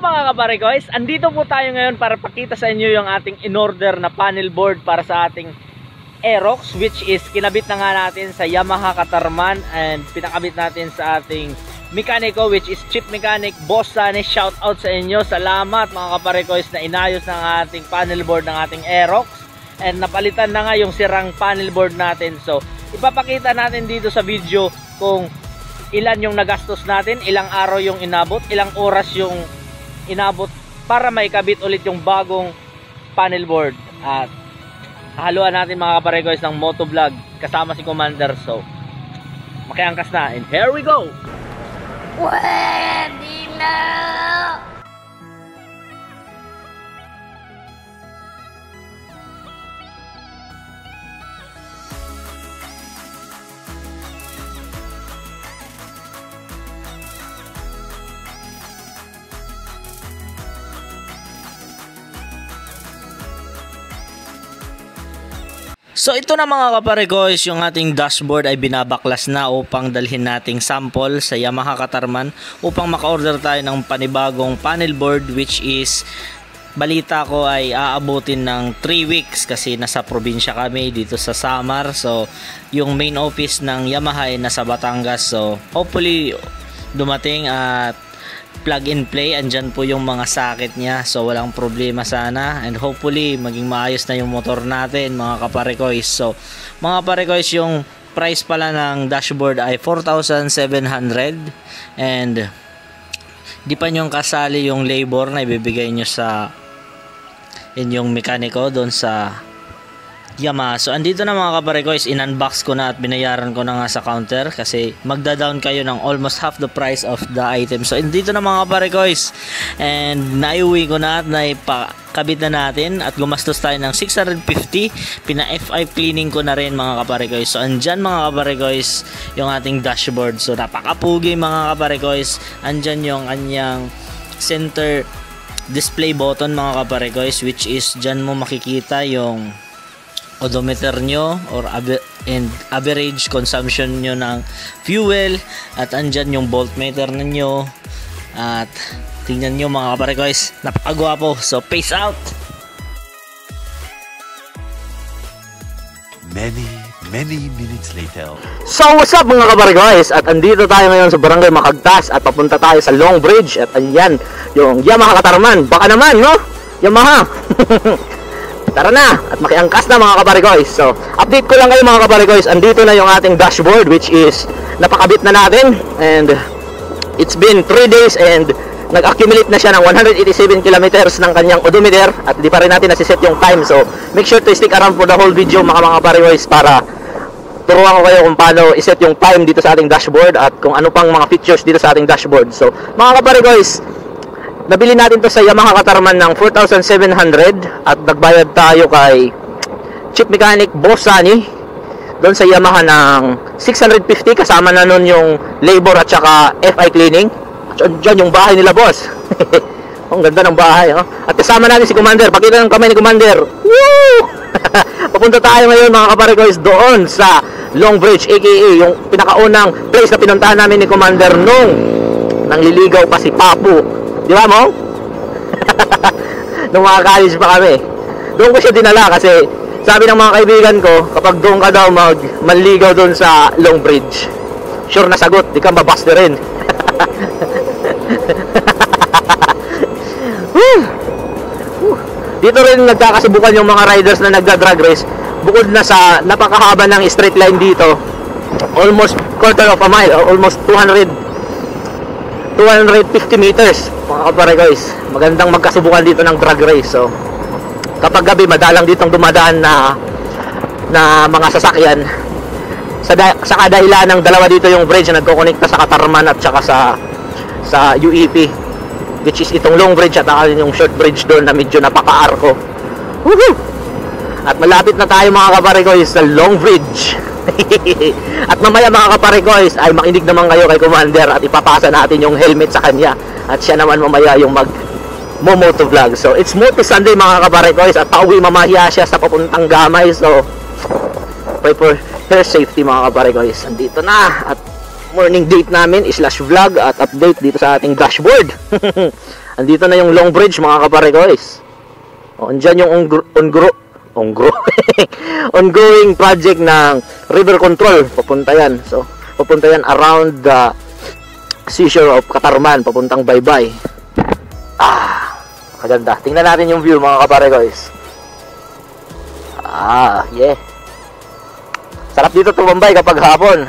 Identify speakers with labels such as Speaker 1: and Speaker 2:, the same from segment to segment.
Speaker 1: mga kaparekoys, andito po tayo ngayon para pakita sa inyo yung ating in-order na panel board para sa ating Aerox, which is kinabit na nga natin sa Yamaha Katarman and pinakabit natin sa ating mekaniko, which is Chief Mechanic Boss Sunny. Shout out sa inyo, salamat mga kaparekoys na inayos ng ating panel board ng ating Aerox and napalitan na nga yung sirang panel board natin. So ipapakita natin dito sa video kung ilan yung nagastos natin, ilang araw yung inabot, ilang oras yung inabot para maikabit ulit yung bagong panel board. At haluan natin mga kaparekoys ng MotoVlog kasama si Commander. So makiangkas na and here we go.
Speaker 2: Pwede na!
Speaker 3: So ito na mga kaparekoys, yung ating dashboard ay binabaklas na upang dalhin nating sample sa Yamaha Katarman upang maka-order tayo ng panibagong panel board, which is balita ko ay aabutin ng 3 weeks kasi nasa probinsya kami dito sa Samar. So yung main office ng Yamaha ay nasa Batangas, so hopefully dumating at plug and play, andyan po yung mga socket niya, so walang problema sana and hopefully maging maayos na yung motor natin mga kaparekoys. So mga kaparekoys, yung price pala ng dashboard ay 4,700 and di pa nyo kasali yung labor na ibibigay nyo sa inyong mekaniko doon sa Yamaha. So andito na mga kaparekoys, in-unbox ko na at binayaran ko na nga sa counter kasi magda-down kayo ng almost half the price of the item. So andito na mga kaparekoys and naiuwi ko na at naipakabit na natin at gumastos tayo ng 650. Pina-FI cleaning ko na rin mga kaparekoys. So andyan mga kaparekoys yung ating dashboard. So napakapugi mga kaparekoys. Andyan yung anyang center display button mga kaparekoys, which is dyan mo makikita yung odometer nyo or average consumption nyo ng fuel at andyan yung voltmeter ninyo at tingnan nyo mga kaparekoys, napakagwapo. So peace out.
Speaker 4: Many minutes later.
Speaker 1: So what's up mga kaparekoys, at andito tayo ngayon sa Barangay Makagtas at papunta tayo sa Long Bridge at ayan yung Yamaha Katarman. Baka naman no, Yamaha. Tara na at makiangkas na mga kaparekoys. So update ko lang kayo mga kaparekoys, andito na yung ating dashboard, which is napakabit na natin and it's been 3 days and nag-accumulate na siya ng 187 kilometers ng kanyang odometer at di pa rin natin nasiset yung time. So make sure to stick around for the whole video mga kaparekoys para turuan ko kayo kung paano iset yung time dito sa ating dashboard at kung ano pang mga features dito sa ating dashboard. So mga kaparekoys, nabili natin to sa Yamaha Katarman ng 4,700 at nagbayad tayo kay Chief Mechanic Boss Sunny doon sa Yamaha ng 650 kasama na nun yung labor at saka FI cleaning. At dyan yung bahay nila boss. Ang ganda ng bahay, oh. At kasama natin si Commander. Pakita ng kamay ni Commander. Woo! Papunta tayo ngayon mga kaparekoys doon sa Long Bridge, aka yung pinakaunang place na pinuntahan namin ni Commander nung nangliligaw pa si Papu. Di ba mo? Nung mga college pa kami. Doon ko siya dinala kasi sabi ng mga kaibigan ko, kapag doon ka daw manligaw doon sa Long Bridge, sure na sagot, di ka mabasti rin. Dito rin nagkakasubukan yung mga riders na nagda-drag race. Bukod na sa napakahaba ng straight line dito, almost quarter of a mile or almost 250 meters mga kaparekoys. Magandang magkasubukan dito ng drag race. So kapag gabi madalang ditong dumadaan na mga sasakyan sa kadahilan ng dalawa dito yung bridge na nagkokonekta sa Katarman at saka sa UEP, which is itong Long Bridge at yung short bridge doon na medyo napaka-arko. At malapit na tayo mga kaparekoys sa Long Bridge. At mamaya mga kaparekoys ay makinig naman kayo kay Commander at ipapasa natin yung helmet sa kanya at siya naman mamaya yung MotoVlog. So it's Moto Sunday mga kaparekoys at pauwi mamaya siya sa papuntang Gamay. So pray for her safety mga kaparekoys. Andito na at morning date namin / vlog at update dito sa ating dashboard. andito na yung long bridge mga kapare guys. O, andyan yung ongoing project ng river control. Papunta yan. So, papunta yan around the seashore of Katarman. Papuntang Baybay. Maganda. Tingnan natin yung view mga kapare guys. Yeah. Sarap dito tumambay kapag hapon.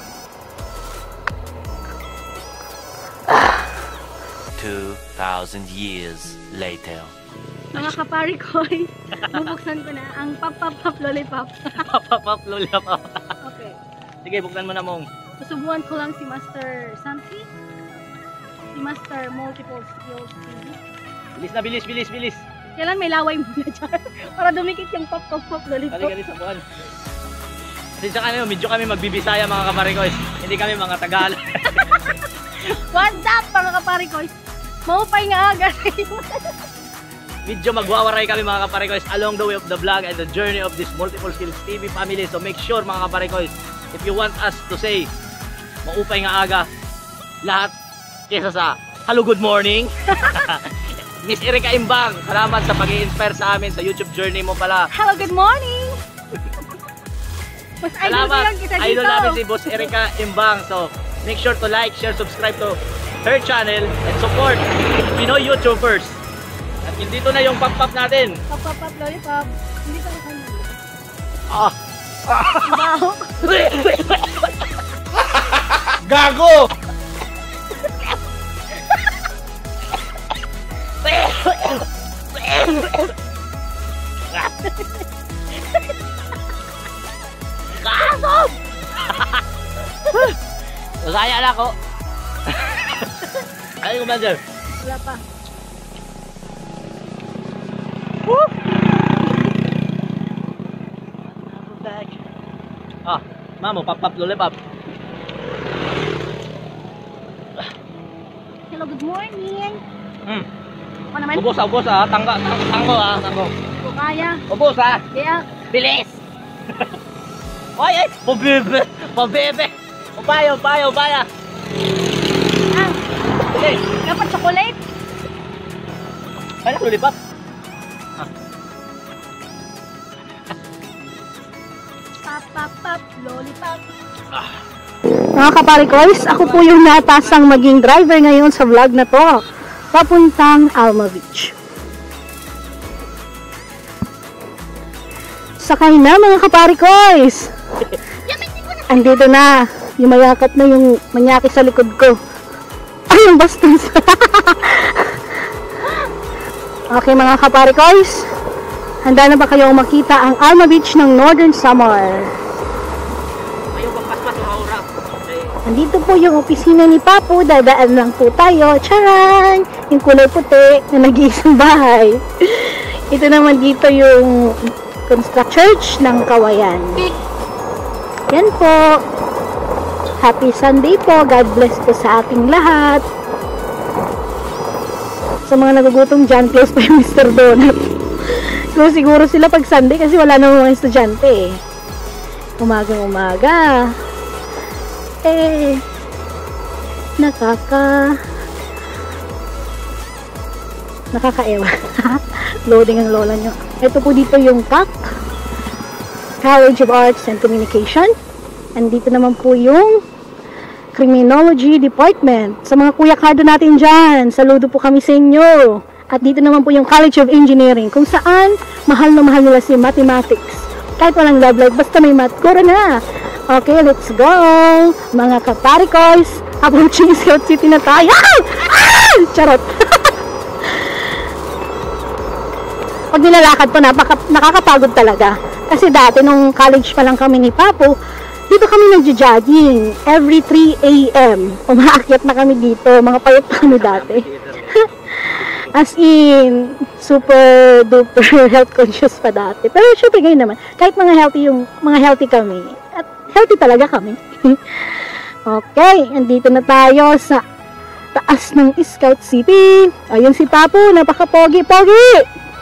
Speaker 4: 2,000 years later.
Speaker 2: Mga kapari ko, bubuksan ko na ang pop lollipop.
Speaker 3: Pop lollipop.
Speaker 2: Okay.
Speaker 3: Sige, buksan mo na mong.
Speaker 2: Susubuan ko lang si Master Santi. Si Master Multiple Skills TV.
Speaker 3: Bilis na, bilis.
Speaker 2: Kailan may laway muna dyan? Para dumikit yung pop lollipop.
Speaker 3: Kali sa buwan. Kasi sa kanyo, medyo kami magbibisaya mga kapare ko. Hindi kami mga Tagalog.
Speaker 2: What's up mga kapari ko? Maupay nga agad.
Speaker 3: Medyo magwawaray kami mga kapare ko along the way of the vlog and the journey of this Multiple Skills TV family. So make sure mga kapare ko, if you want us to say maupay nga aga lahat kesa sa hello good morning. Miss Erika Imbang, salamat sa pag-i-inspire sa amin sa YouTube journey mo pala.
Speaker 2: Hello, good morning. Mas idol ko lang kita dito.
Speaker 3: Idol namin si Boss Erika Imbang. So make sure to like, share, subscribe to her channel and support Pinoy YouTubers. At dito na yung pop natin.
Speaker 2: Pop lollipop. Hindi ka na
Speaker 3: Wow. Gago! Gago! Masaya na ako. Ay, Commander.
Speaker 2: Wala pa.
Speaker 3: Woo! Mamu, pop lollipop.
Speaker 2: Hello, good morning. Ako naman.
Speaker 3: Ubos ha. Tanggo ha.
Speaker 2: Kung kaya.
Speaker 3: Ubos ha.
Speaker 2: Kaya.
Speaker 3: Bilis! Ay! Pabebe! Upaya! Bilis!
Speaker 2: Dapat chocolate.
Speaker 3: Ay, lollipop!
Speaker 2: Pop lollipop.
Speaker 5: Mga kaparikoys, ako po yung natasang maging driver ngayon sa vlog na to. Papuntang Alma Beach. Sakay na mga kaparikoys! Andito na. Yung mayakap na yung manyaki sa likod ko. Ay, yung bastos! Okay mga kaparikoys. Handa na ba kayong makita ang Alma Beach ng Northern Samar?
Speaker 3: Ayaw magpaspas o haurap.
Speaker 5: Andito po yung opisina ni Papu. Dadaan lang po tayo. Charan! Yung kulay puti na nag-iisang bahay. Ito naman dito yung Church ng Kawayan. Yan po. Happy Sunday po. God bless po sa ating lahat. Sa mga nagugutom dyan, close pa yung Mr. Donut. So, siguro sila pag Sunday kasi wala namang mga estudyante eh. Umaga. Nakakaewa. Loading ang lola nyo. Ito po dito yung CAC, College of Arts and Communication. Andito naman po yung Criminology Department. Sa mga kuya kardo natin dyan, saludo po kami sa inyo. At dito naman po yung College of Engineering, kung saan mahal na mahal nila si mathematics. Kahit walang love life, basta may math, gura na. Okay, let's go! Mga kaparikoys, approaching Scout City na tayo. Charot! Pag nilalakad po, nakakapagod talaga. Kasi dati, nung college pa lang kami ni Papu, dito kami nagja-jogging. Every 3 a.m. Umaakyat na kami dito. Mga payat pa kami dati. As in, super duper health conscious pa dati. Pero syempre ngayon naman, kahit mga healthy kami, at healthy talaga kami. Okay, andito na tayo sa taas ng Scout City. Ayun si Papu, napaka-pogi-pogi!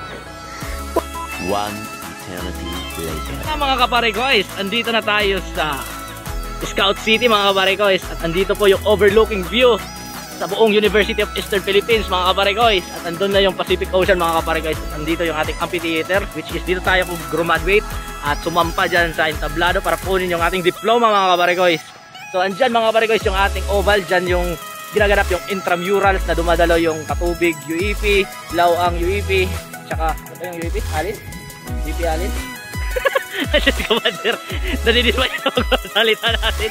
Speaker 4: One eternity later.
Speaker 3: Mga kaparikoys, andito na tayo sa Scout City mga kaparikoys. At andito po yung overlooking view sa buong University of Eastern Philippines mga kaparekoys. At andun na yung Pacific Ocean mga kaparekoys. At andito yung ating amphitheater, which is dito tayo graduate at sumampa dyan sa entablado para kunin yung ating diploma mga kaparekoys. So andyan mga kaparekoys yung ating oval, dyan yung ginaganap yung intramurals na dumadalo yung Katubig UEP, Lawang UEP, tsaka ano yung UEP? Alin? UEP Alin? Kasi si Commander, naniniwa niya magsalita natin.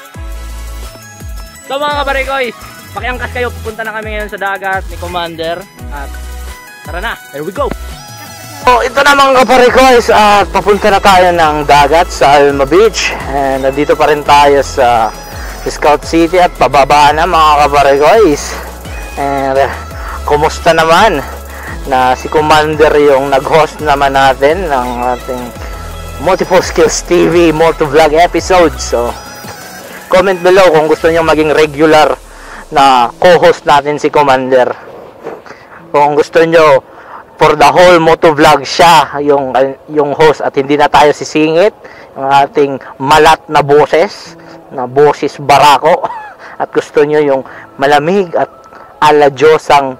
Speaker 3: So mga kaparekoys, pakiangkas kayo, pupunta na kami ngayon sa dagat ni Commander. At tara na, here we go!
Speaker 1: So ito na mga kaparekoys, at papunta na tayo ng dagat sa Alma Beach. And nandito pa rin tayo sa Scout City at pababa na mga kaparekoys. And kumusta naman na si Commander yung nag-host naman natin ng ating Multiple Skills TV MotoVlog episode. So comment below kung gusto niyo maging regular na co-host natin si Commander. Kung gusto niyo for the whole MotoVlog siya yung host at hindi na tayo sisingit yung ating malat na boses barako at gusto niyo yung malamig at ala Diyosang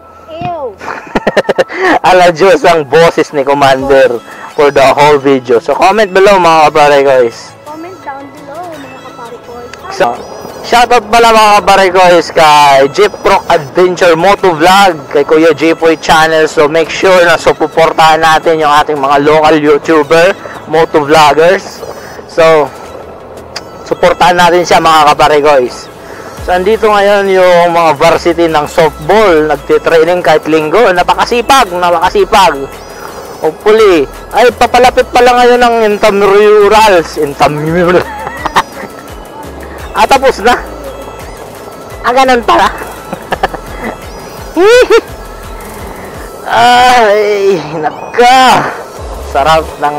Speaker 1: ala Diyosang boses ni Commander for the whole video. So comment below mga kaparekoys.
Speaker 5: Comment down below mga kaparikoys.
Speaker 1: So, shoutout pala mga kaparekoys kay Jeep Pro Adventure MotoVlog, kay Kuya Jeepoy Channel. So make sure na suportahan natin yung ating mga local YouTuber, motovloggers. So suportahan natin siya mga kaparekoys. So andito ngayon yung mga varsity ng softball, nagtitraining kahit linggo. Napakasipag. Hopefully, ay papalapit pala ngayon ng intramurals. Tapos na. Ganun pala. Ay, naka. Sarap ng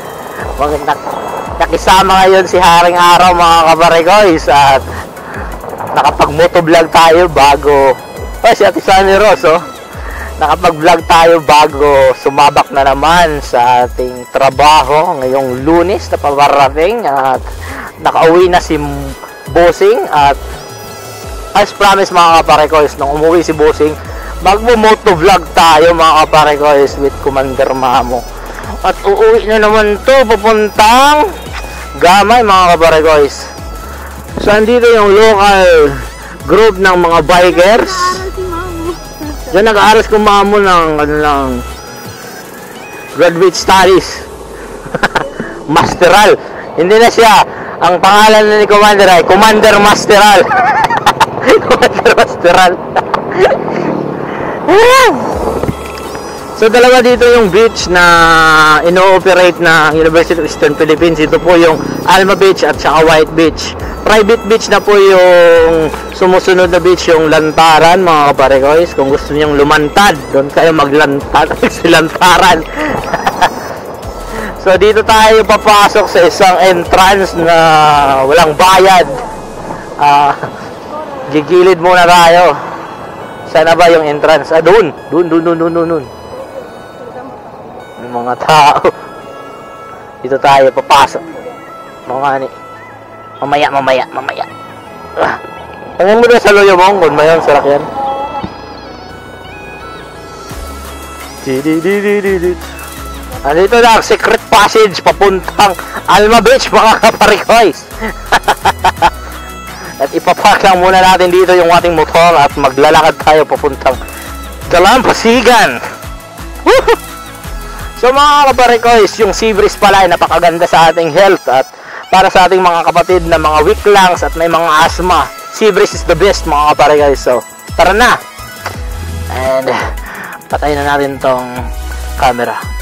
Speaker 1: nakisama ngayon si Haring Araw mga kaparekoys. At nakapag-motovlog tayo bago si Ate Sunny Rose, nakapag-vlog tayo bago sumabak na naman sa ating trabaho ngayong Lunes na paparating. At nakauwi na si Bossing. At as promised mga kaparekoys, nung umuwi si Bossing, magmo-motovlog tayo mga kaparekoys with Commander Mamu. At uuwi na naman to papuntang Gamay mga kaparekoys. So andito yung local group ng mga bikers. Diyan nag-aaral si Mamu ng graduate studies. Masteral. Hindi na siya, ang pangalan ni Commander ay Commander Masteral. Commander Masteral. So dalawa dito yung beach na ino-operate na University of Eastern Philippines. Ito po yung Alma Beach at saka White Beach. Private beach na po yung sumusunod na beach, yung Lantaran mga kaparekoys. Kung gusto niyong lumantad, doon kayo maglantad si Lantaran. So dito tayo papasok sa isang entrance na walang bayad. Gigilid muna tayo. Sana ba yung entrance? Doon. Yung mga tao. Dito tayo papasok. Mga ni. Mamaya. Tingnan mo doon sa loyo mong kung mayon sa rakyan. Andito na ang secret passage papuntang Alma Beach mga kaparekoys. At ipapark lang muna natin dito yung ating motor at maglalakad tayo papuntang Dalampasigan. So mga kaparekoys, yung sea breeze pala ay napakaganda sa ating health. At para sa ating mga kapatid na mga weak lungs at may mga asthma, sea breeze is the best mga kaparekoys. So tara na. And patayin na natin tong camera.